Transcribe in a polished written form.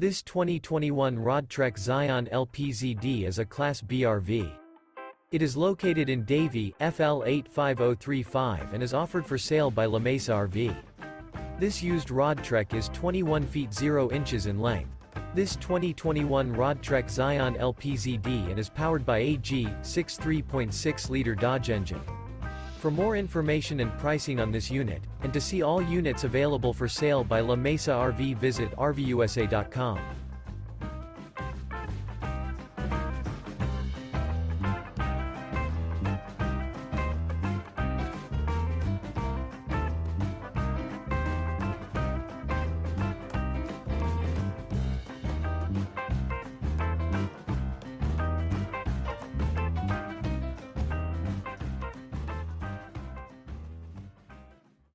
This 2021 Roadtrek ZION LPZD is a Class B RV. It is located in Davie, FL 85035 and is offered for sale by Mesa RV. This used Roadtrek is 21 feet 0 inches in length. This 2021 Roadtrek ZION LPZD and is powered by a G6 3.6-liter Dodge engine. For more information and pricing on this unit, and to see all units available for sale by Mesa RV, visit RVUSA.com.